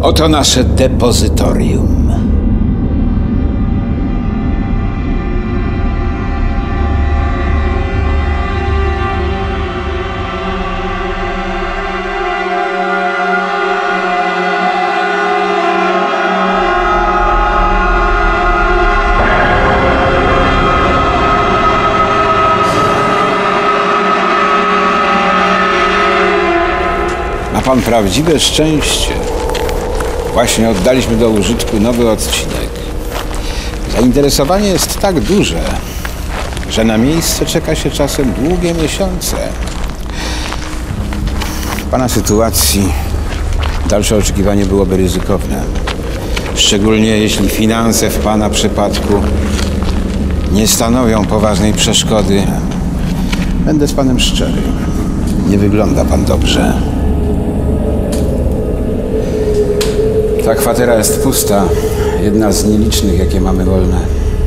Oto nasze depozytorium. Ma pan prawdziwe szczęście. Właśnie oddaliśmy do użytku nowy odcinek. Zainteresowanie jest tak duże, że na miejsce czeka się czasem długie miesiące. W pana sytuacji dalsze oczekiwanie byłoby ryzykowne. Szczególnie jeśli finanse w pana przypadku nie stanowią poważnej przeszkody. Będę z panem szczery. Nie wygląda pan dobrze. Ta kwatera jest pusta. Jedna z nielicznych, jakie mamy wolne.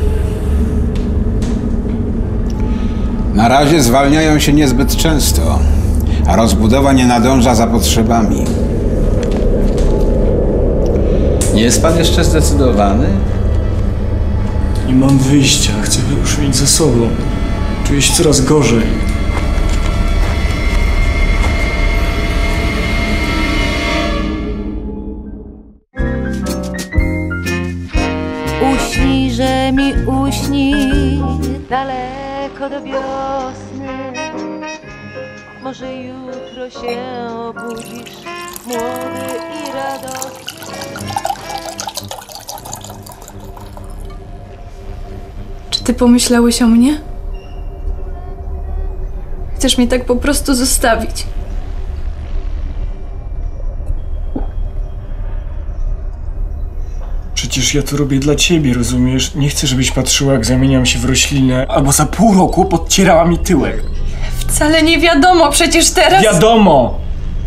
Na razie zwalniają się niezbyt często, a rozbudowa nie nadąża za potrzebami. Nie jest pan jeszcze zdecydowany? Nie mam wyjścia. Chcę już mieć ze sobą. Czuję się coraz gorzej. Uśnij, że mi uśnij daleko do wiosny. Może jutro się obudzisz młody i radosny. Czy ty pomyślałeś o mnie? Chcesz mnie tak po prostu zostawić? Przecież ja to robię dla ciebie, rozumiesz? Nie chcę, żebyś patrzyła, jak zamieniam się w roślinę, albo za pół roku podcierała mi tyłek. Wcale nie wiadomo, przecież teraz... Wiadomo!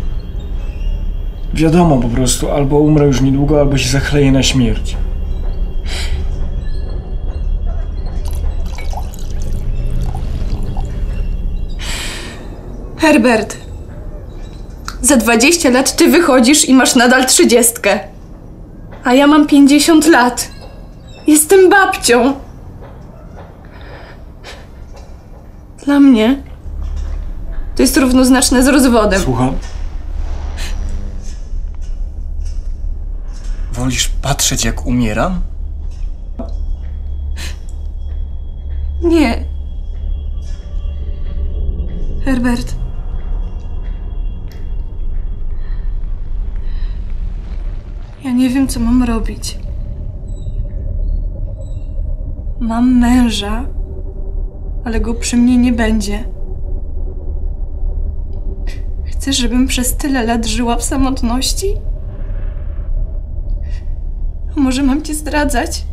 Wiadomo po prostu, albo umrę już niedługo, albo się zachleję na śmierć. Herbert, za 20 lat ty wychodzisz i masz nadal 30. A ja mam 50 lat. Jestem babcią. Dla mnie to jest równoznaczne z rozwodem. Słucham? Wolisz patrzeć, jak umieram? Nie. Herbert. Ja nie wiem, co mam robić. Mam męża, ale go przy mnie nie będzie. Chcesz, żebym przez tyle lat żyła w samotności? A może mam cię zdradzać?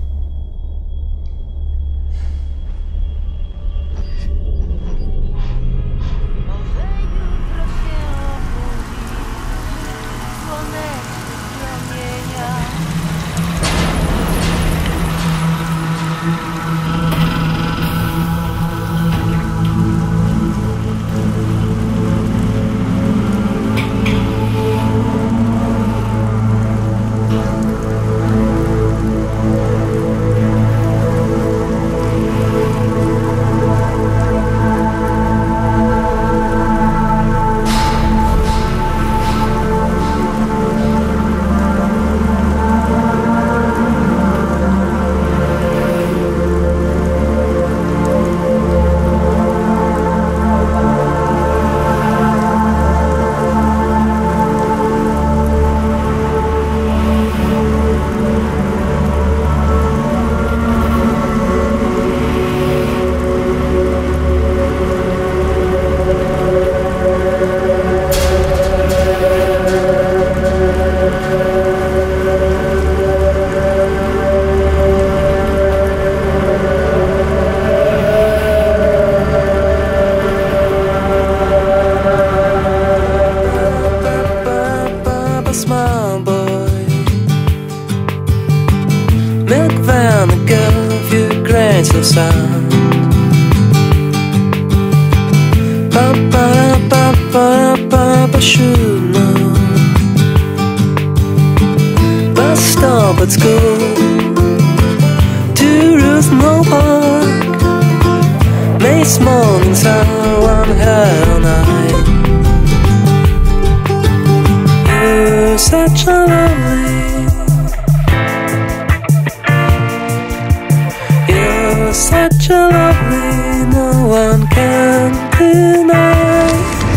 sound. Papa should know. at school to Rosenthal Park. Mace mornings are one hell night. You're such a lovely, you're such a lovely, no one can deny.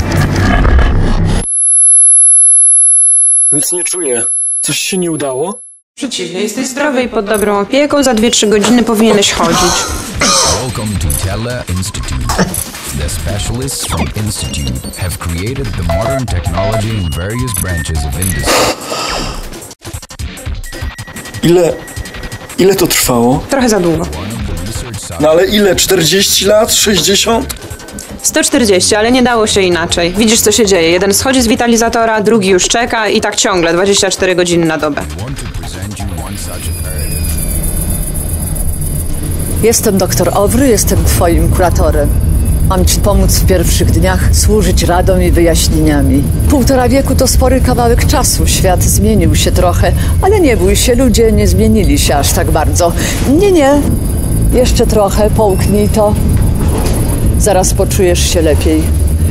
Nic nie czuję. Coś się nie udało? Przeciwnie, jesteś zdrowy i pod dobrą opieką, za 2-3 godziny powinieneś chodzić. Welcome to Tella Institute. The specialists from Institute have created the modern technology in various branches of industry. Ile to trwało? Trochę za długo. No ale ile? 40 lat? 60? 140, ale nie dało się inaczej. Widzisz, co się dzieje. Jeden schodzi z witalizatora, drugi już czeka i tak ciągle, 24 godziny na dobę. Jestem doktor Owry, jestem twoim kuratorem. Mam ci pomóc w pierwszych dniach, służyć radą i wyjaśnieniami. 1,5 wieku to spory kawałek czasu. Świat zmienił się trochę, ale nie bój się, ludzie nie zmienili się aż tak bardzo. Nie. Jeszcze trochę, połknij to. Zaraz poczujesz się lepiej.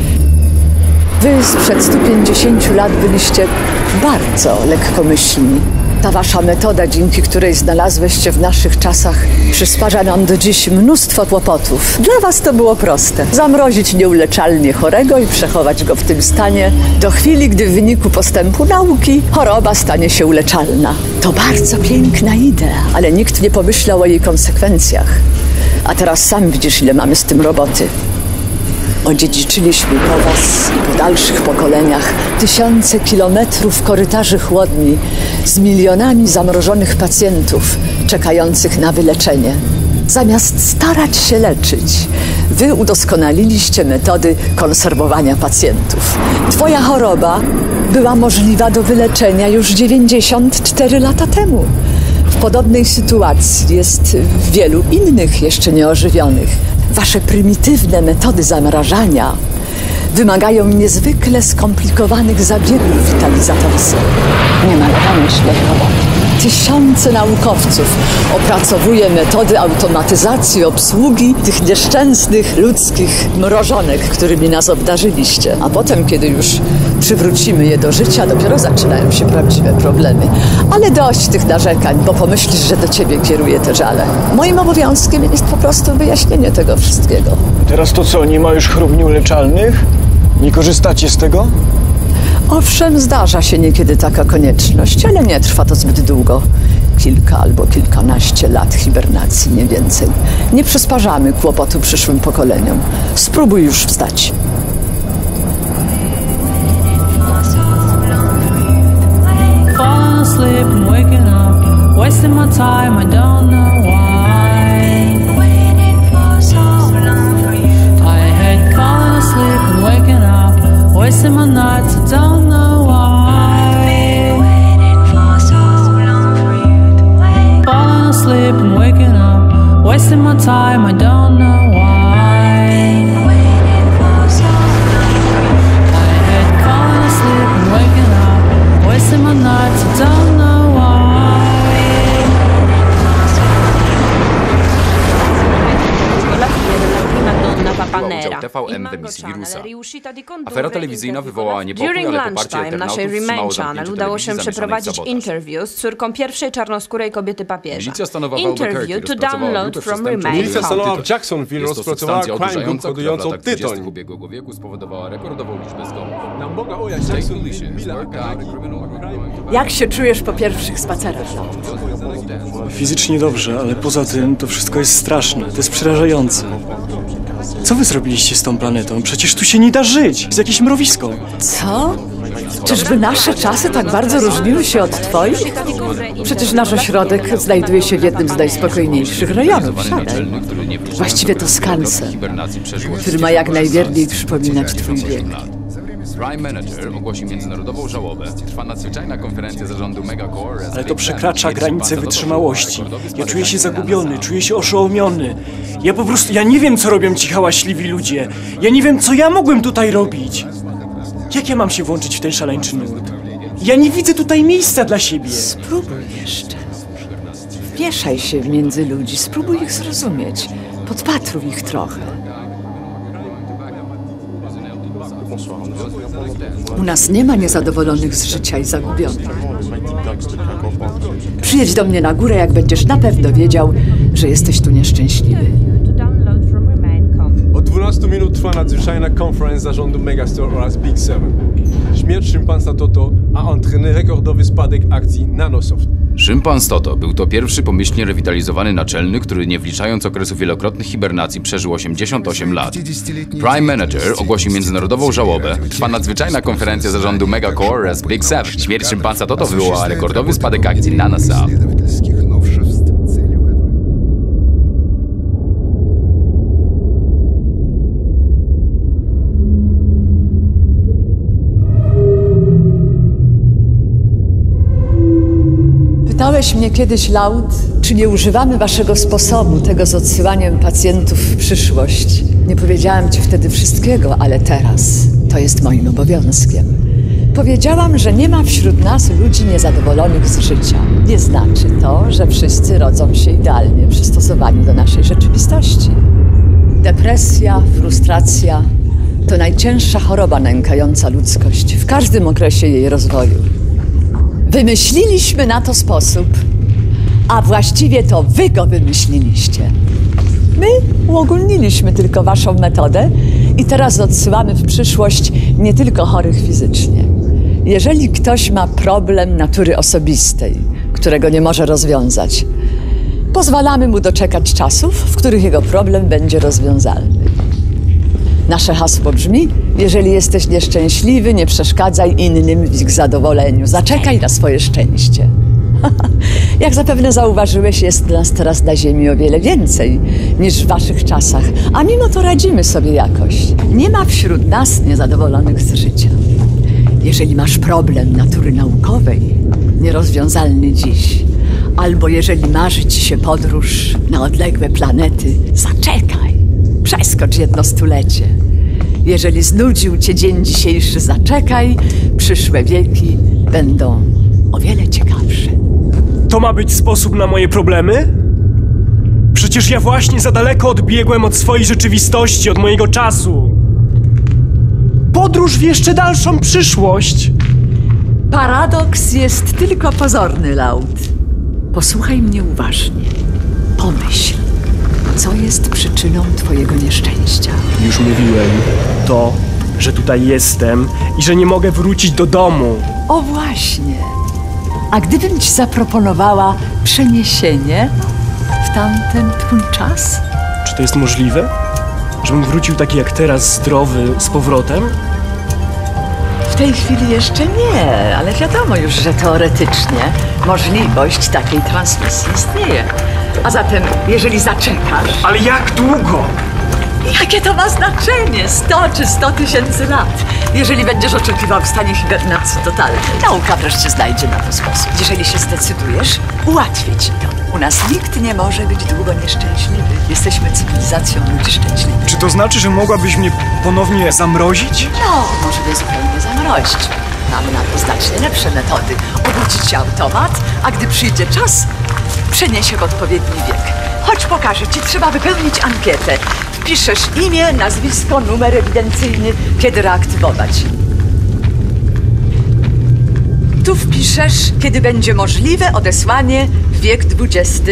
Wy sprzed 150 lat byliście bardzo lekkomyślni. Ta wasza metoda, dzięki której znalazłeś się w naszych czasach, przysparza nam do dziś mnóstwo kłopotów. Dla was to było proste. Zamrozić nieuleczalnie chorego i przechować go w tym stanie do chwili, gdy w wyniku postępu nauki choroba stanie się uleczalna. To bardzo piękna idea, ale nikt nie pomyślał o jej konsekwencjach. A teraz sam widzisz, ile mamy z tym roboty. Odziedziczyliśmy po was i po dalszych pokoleniach tysiące kilometrów korytarzy chłodni z milionami zamrożonych pacjentów czekających na wyleczenie. Zamiast starać się leczyć, wy udoskonaliliście metody konserwowania pacjentów. Twoja choroba była możliwa do wyleczenia już 94 lata temu. W podobnej sytuacji jest wielu innych jeszcze nieożywionych. Wasze prymitywne metody zamrażania wymagają niezwykle skomplikowanych zabiegów witalizatorskich. Nie ma myślę chyba. Tysiące naukowców opracowuje metody automatyzacji obsługi tych nieszczęsnych ludzkich mrożonek, którymi nas obdarzyliście. A potem, kiedy już przywrócimy je do życia, dopiero zaczynają się prawdziwe problemy. Ale dość tych narzekań, bo pomyślisz, że do ciebie kieruję te żale. Moim obowiązkiem jest po prostu wyjaśnienie tego wszystkiego. Teraz to co, nie ma już chorób nieuleczalnych? Nie korzystacie z tego? Owszem, zdarza się niekiedy taka konieczność, ale nie trwa to zbyt długo. Kilka albo kilkanaście lat hibernacji, nie więcej. Nie przysparzamy kłopotu przyszłym pokoleniom. Spróbuj już wstać. Falling asleep and waking up, wasting my time, I don't know why. I hate falling asleep and waking up, wasting my nights, I don't know why. Falling asleep and waking up, wasting my time, I don't know why. I hate falling asleep and waking up, wasting my nights, I don't know why. TVN w emisji Wirusa. Afera telewizyjna wywołała niepokój, ale poparcie Lunchtime naszej internautów Remain wstrzymało Channel zamknięcie udało się telewizji zamierzonej w przeprowadzić sabotaż. interview z córką pierwszej czarnoskórej kobiety papieża. Milicja stanowa w Albuquerque Interview to rozpracowała download grupę from przestępczą Remain. Milicja stanowa w Jacksonville Jest to rozpracowała substancja crime group odurzająca, która w kodującą latach 20. tytoń. ubiegłego wieku spowodowała rekordową liczbę zgonów. Jak się czujesz po pierwszych spacerach? Fizycznie dobrze, ale poza tym to wszystko jest straszne. To jest przerażające. Co wy zrobiliście z tą planetą? Przecież tu się nie da żyć. Jest jakieś mrowisko. Co? Czyżby nasze czasy tak bardzo różniły się od twoich? Przecież nasz ośrodek znajduje się w jednym z najspokojniejszych rejonów. Siadaj. Właściwie to skansen, który ma jak najwierniej przypominać twój wiek. Prime Manager ogłosił międzynarodową żałobę. Trwa nadzwyczajna konferencja zarządu Megacore. Ale to przekracza granice wytrzymałości. Ja czuję się zagubiony, czuję się oszołomiony. Ja nie wiem, co robią ci hałaśliwi ludzie. Ja nie wiem, co ja mogłem tutaj robić. Jak ja mam się włączyć w ten szaleńczy nurt? Ja nie widzę tutaj miejsca dla siebie. Spróbuj jeszcze. wmieszaj się między ludzi, spróbuj ich zrozumieć. Podpatruj ich trochę. U nas nie ma niezadowolonych z życia i zagubionych. Przyjedź do mnie na górę, jak będziesz na pewno wiedział, że jesteś tu nieszczęśliwy. Od 12 minut trwa nadzwyczajna konferencja zarządu Megastore oraz Big Seven. Śmierć szympansa Toto, a entraîné rekordowy spadek akcji Nanosoft. Szympans Toto był to pierwszy pomyślnie rewitalizowany naczelny, który nie wliczając okresu wielokrotnych hibernacji przeżył 88 lat. Prime Manager ogłosił międzynarodową żałobę. Trwa nadzwyczajna konferencja zarządu Megacore oraz Big Seven. Śmierć szympansa Toto wywołała rekordowy spadek akcji Nanosoft. Pytałeś mnie kiedyś, Laud, czy nie używamy waszego sposobu, tego z odsyłaniem pacjentów w przyszłość. Nie powiedziałam ci wtedy wszystkiego, ale teraz to jest moim obowiązkiem. Powiedziałam, że nie ma wśród nas ludzi niezadowolonych z życia. Nie znaczy to, że wszyscy rodzą się idealnie przystosowani do naszej rzeczywistości. Depresja, frustracja to najcięższa choroba nękająca ludzkość w każdym okresie jej rozwoju. Wymyśliliśmy na to sposób, a właściwie to wy go wymyśliliście. My uogólniliśmy tylko waszą metodę i teraz odsyłamy w przyszłość nie tylko chorych fizycznie. Jeżeli ktoś ma problem natury osobistej, którego nie może rozwiązać, pozwalamy mu doczekać czasów, w których jego problem będzie rozwiązalny. Nasze hasło brzmi: jeżeli jesteś nieszczęśliwy, nie przeszkadzaj innym w ich zadowoleniu. Zaczekaj na swoje szczęście. Jak zapewne zauważyłeś, jest nas teraz na ziemi o wiele więcej niż w waszych czasach, a mimo to radzimy sobie jakoś. Nie ma wśród nas niezadowolonych z życia. Jeżeli masz problem natury naukowej, nierozwiązalny dziś, albo jeżeli marzy ci się podróż na odległe planety, zaczekaj. Przeskocz jedno stulecie. Jeżeli znudził cię dzień dzisiejszy, zaczekaj. Przyszłe wieki będą o wiele ciekawsze. To ma być sposób na moje problemy? Przecież ja właśnie za daleko odbiegłem od swojej rzeczywistości, od mojego czasu. Podróż w jeszcze dalszą przyszłość. Paradoks jest tylko pozorny, Laud. Posłuchaj mnie uważnie. Pomyśl. Co jest przyczyną twojego nieszczęścia? Już mówiłem to, że tutaj jestem i że nie mogę wrócić do domu. O właśnie. A gdybym ci zaproponowała przeniesienie w tamten twój czas? Czy to jest możliwe? Żebym wrócił taki jak teraz, zdrowy, z powrotem? W tej chwili jeszcze nie, ale wiadomo już, że teoretycznie możliwość takiej transmisji istnieje. A zatem, jeżeli zaczekasz... Ale jak długo? Jakie to ma znaczenie? 100 czy 100 tysięcy lat? Jeżeli będziesz oczekiwał w stanie hibernacji totalnej, nauka wreszcie znajdzie na to sposób. Jeżeli się zdecydujesz, ułatwię ci to. U nas nikt nie może być długo nieszczęśliwy. Jesteśmy cywilizacją ludzi szczęśliwych. Czy to znaczy, że mogłabyś mnie ponownie zamrozić? No, może mnie zupełnie zamrozić. Mamy na to znacznie lepsze metody. Obudzić ci automat, a gdy przyjdzie czas, przeniesie w odpowiedni wiek. Chodź, pokażę ci, trzeba wypełnić ankietę. Wpiszesz imię, nazwisko, numer ewidencyjny, kiedy reaktywować. Tu wpiszesz, kiedy będzie możliwe odesłanie w wiek 20.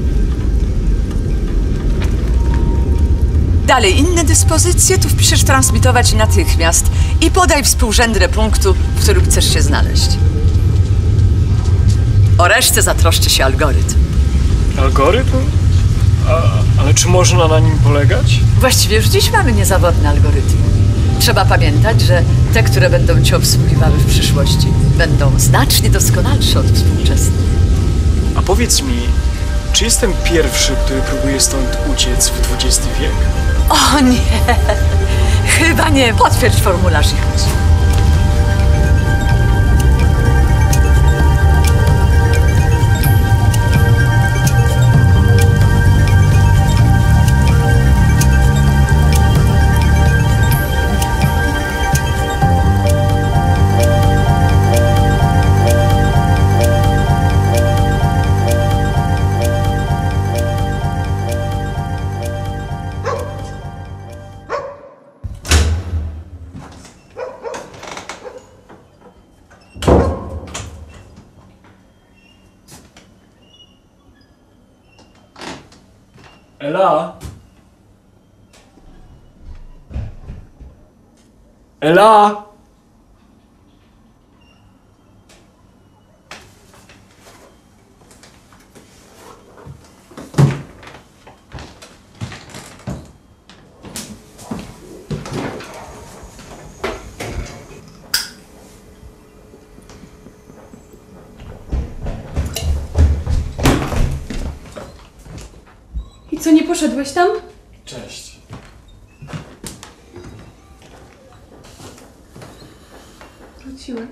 Dalej, inne dyspozycje, tu wpiszesz transmitować natychmiast i podaj współrzędne punktu, w którym chcesz się znaleźć. O resztę zatroszczy się algorytm. Algorytm? Ale czy można na nim polegać? Właściwie już dziś mamy niezawodne algorytmy. Trzeba pamiętać, że te, które będą cię obsługiwały w przyszłości, będą znacznie doskonalsze od współczesnych. A powiedz mi, czy jestem pierwszy, który próbuje stąd uciec w XX wiek? O nie, chyba nie. Potwierdź formularz ich usług. Ela? Ela? I co, nie poszedłeś tam? Cześć. Wróciłeś.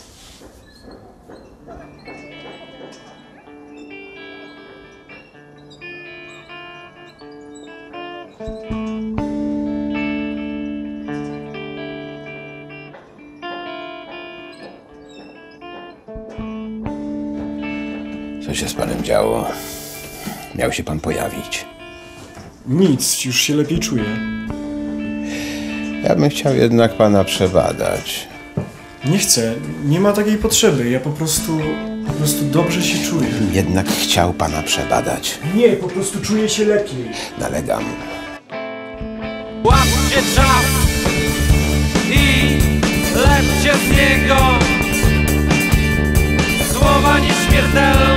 Co się z panem działo? Miał się pan pojawić. Nic, już się lepiej czuję. Ja bym chciał jednak pana przebadać. Nie chcę, nie ma takiej potrzeby. Ja po prostu dobrze się czuję. Jednak chciał pana przebadać. Nie, po prostu czuję się lepiej. Nalegam. Łapcie czas i lepcie z niego słowa nieśmiertelne.